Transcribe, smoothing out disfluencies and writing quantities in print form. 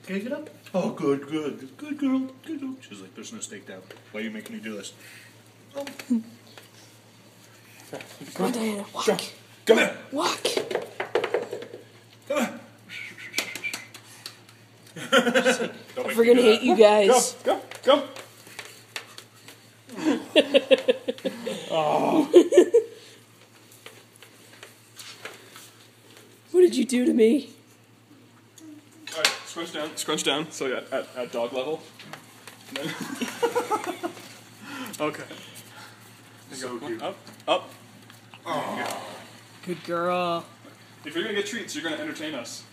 Can you get up? Oh, good, good. Good girl. Good girl. She's like, there's no steak down. Why are you making me do this? Oh. Come on, Diana. Walk. Come here. Walk. Come here. I'm gonna hate you guys. Go. Oh. What did you do to me? Alright, scrunch down, so at dog level. And then okay. So Go. cute. Up. Oh. Good girl. If you're gonna get treats, you're gonna entertain us.